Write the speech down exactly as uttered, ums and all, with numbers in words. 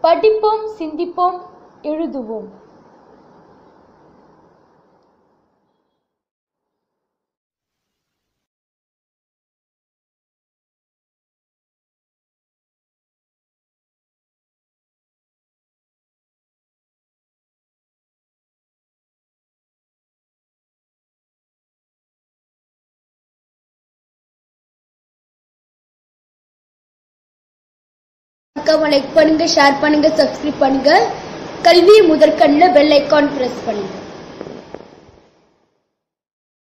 படிப்போம், சிந்திப்போம், எழுதுவோம். லைக் பண்ணுங்க, ஷேர் பண்ணுங்க, சப்ஸ்கிரைப் பண்ணுங்க. கல்வி முதற்கண்ணில் பெல் ஐகான் பிரஸ் பண்ணுங்க.